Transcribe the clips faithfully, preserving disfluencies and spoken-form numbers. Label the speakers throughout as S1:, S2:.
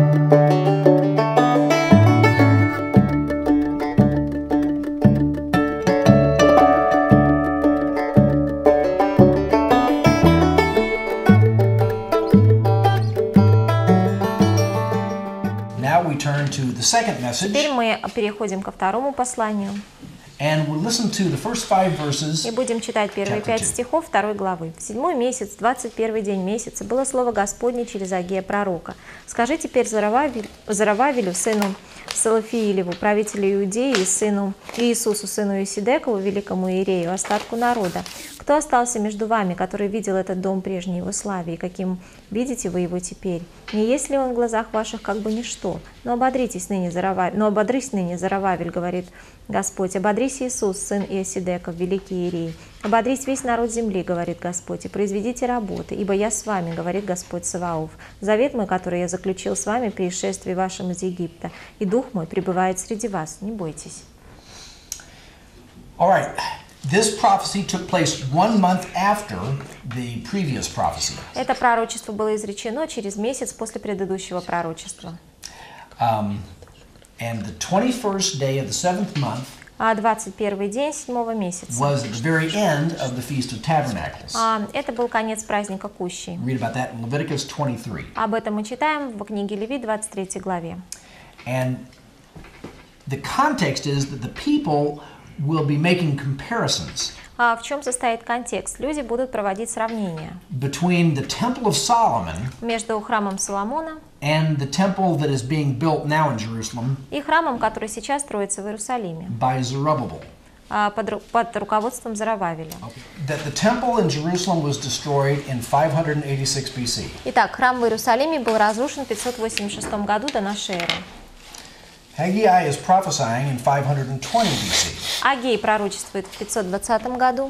S1: Теперь мы переходим ко второму посланию.
S2: And we'll listen to the first five verses,
S1: и будем читать первые пять стихов второй главы. В седьмой месяц, двадцать первый день месяца, было слово Господне через Агея пророка. Скажи теперь Зарававелю, Зарававелю, сыну Салафиилеву, правителю Иудеи, и сыну Иисусу, сыну Иосидекову, великому иерею, остатку народа. Кто остался между вами, который видел этот дом прежней его славе, и каким видите вы его теперь? Не есть ли он в глазах ваших как бы ничто? Но ободритесь ныне, Зарававель, но ободрись ныне, Зарававель, говорит Господь. Ободрись, Иисус, сын Иосидеков, великий иерей. Ободрись весь народ земли, говорит Господь, и произведите работы, ибо я с вами, говорит Господь Саваоф. Завет мой, который я заключил с вами при исшествии вашем из Египта, и дух мой пребывает среди вас. Не бойтесь.
S2: All right. This prophecy took place one month after the previous prophecy.
S1: Это пророчество было изречено через месяц после предыдущего пророчества.
S2: Um, and the twenty-first day of the seventh month
S1: А двадцать первый день седьмого месяца.
S2: Was at the very end of the Feast of Tabernacles.
S1: А, это был конец праздника Кущи.
S2: Read about that in Leviticus twenty-three.
S1: Об этом мы читаем в книге Левит, двадцать третьей главе.
S2: And the context is that the people will be making comparisons.
S1: А в чем состоит контекст? Люди будут проводить сравнения
S2: between the Temple of Solomon
S1: между храмом Соломона
S2: and the temple that is being built now in Jerusalem
S1: и храмом, который сейчас строится в Иерусалиме
S2: by Zerubbabel.
S1: Под, под руководством Зарававеля.
S2: That the temple in Jerusalem was destroyed in five eighty-six B C.
S1: Итак, храм в Иерусалиме был разрушен в пятьсот восемьдесят шестом году до нашей эры.
S2: Haggai is prophesying in five twenty B C.
S1: Агей пророчествует в пятьсот двадцатом году.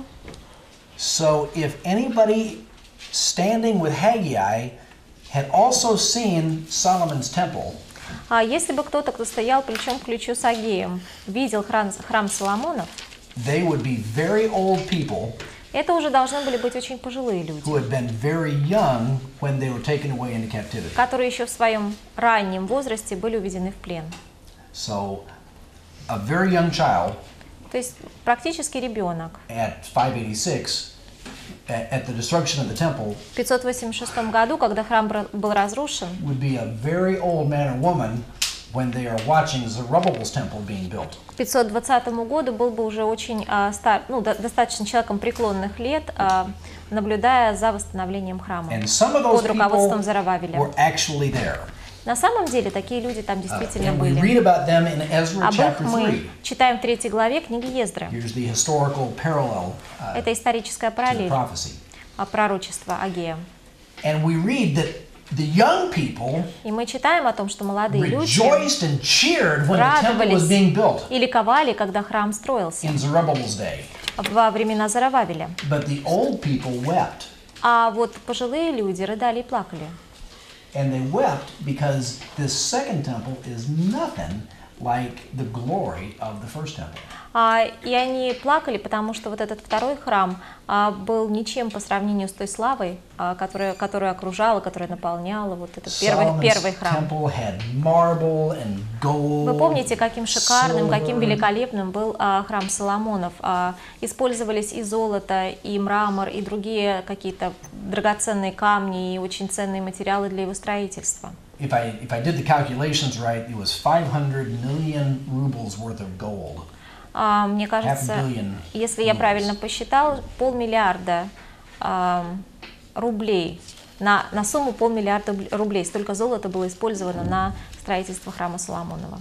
S2: So if anybody standing with Haggai had also seen Solomon's temple,
S1: а если бы кто-то, кто стоял плечом к плечу с Агеем, видел храм, храм Соломонов,
S2: they would be very old people,
S1: это уже должны были быть очень пожилые люди,
S2: who had been very young when they were taken away into captivity.
S1: которые еще в своем раннем возрасте были уведены в плен.
S2: So, a very young child,
S1: то есть практически ребенок,
S2: at five eighty-six, at the destruction of the temple,
S1: в пятьсот восемьдесят шестом году, когда храм был разрушен,
S2: would be a very old man or woman when they are watching Zerubbabel's temple being built.
S1: К пятьсот двадцатому году был бы уже очень а, стар, ну, до, достаточно человеком преклонных лет, а, наблюдая за восстановлением храма под руководством Зарававеля. На самом деле такие люди там действительно
S2: uh,
S1: были.
S2: Ezra,
S1: Об их мы читаем в третьей главе книги Ездры.
S2: Parallel, uh,
S1: Это историческая параллель пророчества Агея.
S2: And we read that the young people
S1: И мы читаем о том, что молодые люди
S2: радовались
S1: и ликовали, когда храм строился во времена Зарававеля.
S2: But the old people wept.
S1: А вот пожилые люди рыдали и плакали.
S2: And they wept because this second temple is nothing like the glory of the first temple.
S1: А, и они плакали, потому что вот этот второй храм а, был ничем по сравнению с той славой, а, которая, которая окружала, которая наполняла вот этот первый, первый храм. Вы помните, каким шикарным, каким великолепным был а, храм Соломонов? А, использовались и золото, и мрамор, и другие какие-то драгоценные камни, и очень ценные материалы для его строительства.
S2: If I, if I did the calculations right, it was five hundred million rubles worth of gold.
S1: Uh, мне кажется, если я правильно посчитал, полмиллиарда uh, рублей, на, на сумму полмиллиарда рублей, столько золота было использовано на строительство храма Соломонова.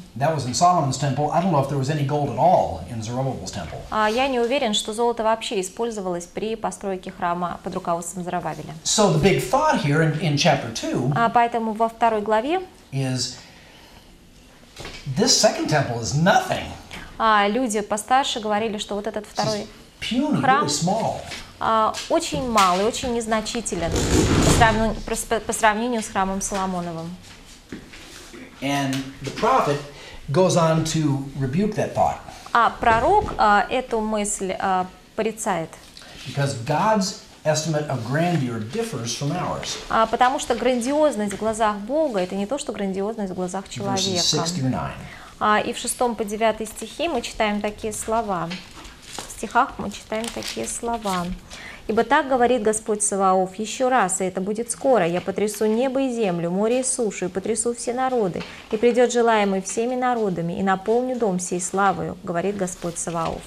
S1: Uh, я не уверен, что золото вообще использовалось при постройке храма под руководством Зарававеля.
S2: So the big thought here in, in chapter two
S1: uh, поэтому во второй главе
S2: is this second temple is nothing.
S1: А люди постарше говорили, что вот этот второй храм а, очень малый, очень незначителен по сравнению, по, по сравнению с храмом Соломоновым.
S2: And the prophet goes on to rebuke that thought.
S1: А пророк а, эту мысль а, порицает.
S2: Because God's estimate of grandeur differs from ours.
S1: А, потому что грандиозность в глазах Бога – это не то, что грандиозность в глазах
S2: Verses
S1: человека.
S2: six through nine.
S1: А, и в шестом по девятый стихи мы читаем такие слова. В стихах мы читаем такие слова. «Ибо так говорит Господь Саваоф, еще раз, и это будет скоро, я потрясу небо и землю, море и сушу, и потрясу все народы, и придет желаемый всеми народами, и наполню дом сей славою, говорит Господь Саваоф.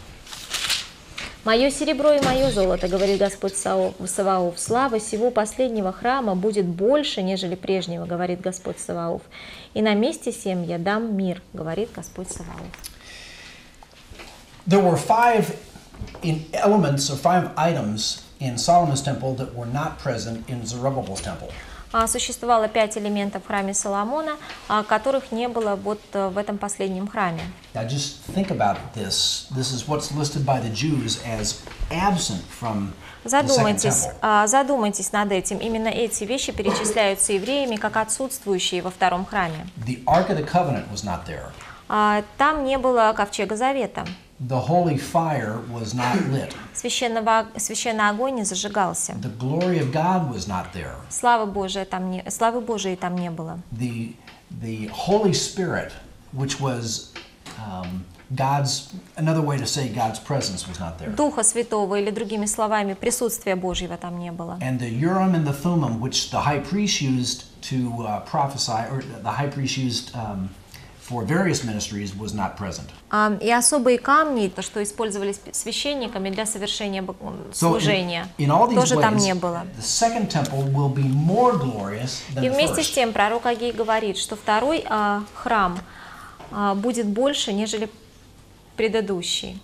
S1: Мое серебро и мое золото, говорит Господь Саваоф, слава сего последнего храма будет больше, нежели прежнего, говорит Господь Саваоф, и на месте сем я дам мир, говорит Господь Саваоф».
S2: There were five in elements or five items in Solomon's temple that were not present in Zerubbabel's temple.
S1: А, Существовало пять элементов в храме Соломона, а, которых не было вот э, в этом последнем храме.
S2: Now just think about this. This is what's listed by the Jews as absent from the second
S1: Задумайтесь,
S2: temple.
S1: а, задумайтесь над этим. Именно эти вещи перечисляются евреями как отсутствующие во втором храме.
S2: The Ark of the Covenant was not there.
S1: А, Там не было ковчега завета.
S2: The holy fire was not lit.
S1: Священного, священный огонь не зажигался.
S2: The glory of God was not there.
S1: Славы Божией там не, славы Божией там не было.
S2: The, the Holy Spirit, which was um, God's, another way to say God's presence was not there.
S1: Духа Святого, или другими словами, присутствия Божьего там не было.
S2: And the Urim and the Thummim, which the high priest used to uh, prophesy, or the high priest used um, for various ministries, was not present.
S1: А, И особые камни, то, что использовались священниками для совершения бо-
S2: So
S1: служения,
S2: in, in all these
S1: тоже там
S2: ways,
S1: не было.
S2: the second temple will be more glorious than
S1: И
S2: the
S1: вместе с
S2: first.
S1: тем пророк Агей говорит, что второй а, храм а, будет больше, нежели предыдущий.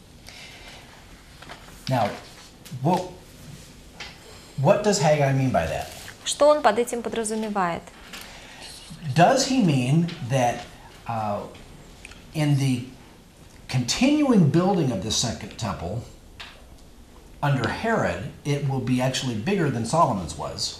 S2: Now, what, what does Haggai mean by that?
S1: Что он под этим подразумевает?
S2: Does he mean that uh, in the continuing building of the second temple under Herod, it will be actually bigger than Solomon's was?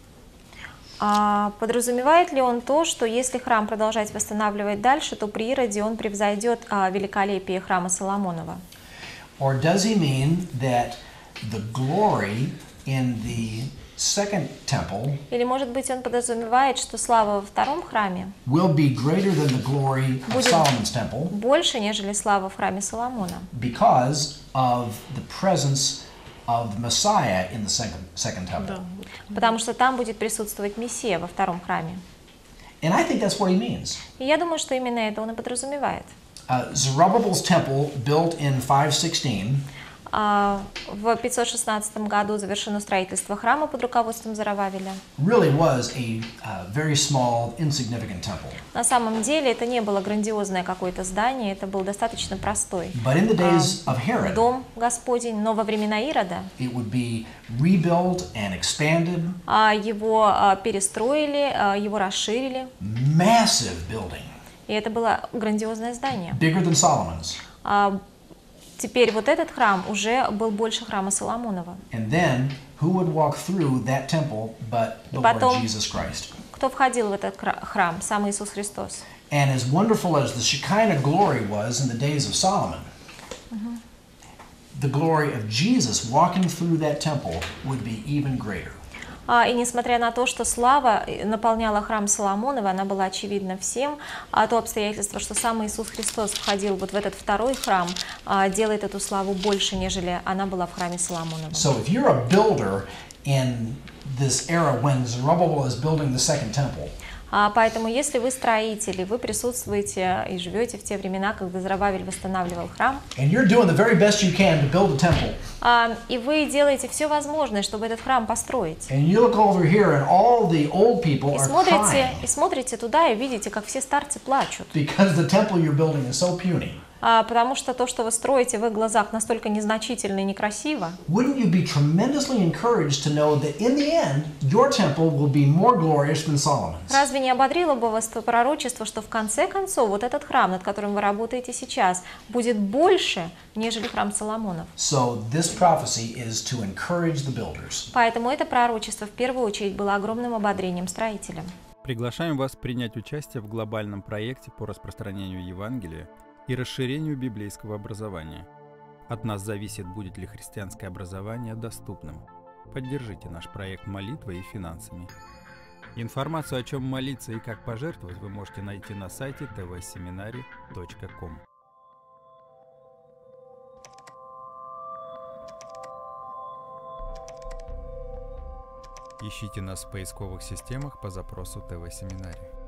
S1: А подразумевает ли он то, что если храм продолжать восстанавливать дальше, то при Ироде он превзойдет а, великолепие храма Соломонова?
S2: Or does he mean that the glory in the second temple
S1: Или, может быть, он подразумевает, что слава во втором храме
S2: will be greater than the glory of
S1: Будет
S2: Solomon's temple
S1: больше, нежели слава в храме Соломона?
S2: because of the presence of the Messiah in the second, second temple?
S1: Потому что там будет присутствовать Мессия во втором храме.
S2: And I think that's what he means.
S1: И я думаю, что именно это он и подразумевает.
S2: Uh, Zerubbabel's temple, built in five sixteen,
S1: А, В пятьсот шестнадцатом году завершено строительство храма под руководством Зоровавеля.
S2: really was a uh, very small, insignificant temple.
S1: На самом деле это не было грандиозное какое-то здание, это был достаточно простой
S2: But in the days of Herod,
S1: дом Господень, но во времена Ирода
S2: it would be rebuilt and expanded,
S1: а, его а, перестроили, а, его расширили,
S2: massive building,
S1: и это было грандиозное здание.
S2: bigger than Solomon's.
S1: А Теперь вот этот храм уже был больше храма Соломонова.
S2: And then, who would walk through that temple but the
S1: Потом-
S2: Lord Jesus Christ?
S1: Кто входил в этот кра- храм? Сам Иисус Христос.
S2: And as wonderful as the Shekinah glory was in the days of Solomon, the glory of Jesus walking through that temple would be even greater.
S1: А, И несмотря на то, что слава наполняла храм Соломонова, она была очевидна всем, а то обстоятельство, что сам Иисус Христос входил вот в этот второй храм, а, делает эту славу больше, нежели она была в храме Соломонова.
S2: So if you're a builder in this era when Zerubbabel is building the second temple,
S1: А, Поэтому, если вы строители, вы присутствуете и живете в те времена, когда Зоровавель восстанавливал храм,
S2: and you're doing the very best you can to build a temple,
S1: а, и вы делаете все возможное, чтобы этот храм построить,
S2: and you look over here and all the old people
S1: и
S2: are
S1: смотрите,
S2: crying
S1: и смотрите туда и видите, как все старцы плачут,
S2: because the temple you're building is so puny,
S1: А, потому что то, что вы строите в их глазах, настолько незначительно и некрасиво.
S2: wouldn't you be tremendously encouraged to know that in the end, your temple will be more glorious than Solomon's?
S1: Разве не ободрило бы вас то пророчество, что в конце концов вот этот храм, над которым вы работаете сейчас, будет больше, нежели храм Соломонов?
S2: So this prophecy is to encourage the builders.
S1: Поэтому это пророчество в первую очередь было огромным ободрением строителям.
S3: Приглашаем вас принять участие в глобальном проекте по распространению Евангелия и расширению библейского образования. От нас зависит, будет ли христианское образование доступным. Поддержите наш проект молитвой и финансами. Информацию, о чем молиться и как пожертвовать, вы можете найти на сайте тэ вэ семинари точка ком. Ищите нас в поисковых системах по запросу тэ вэ Семинари.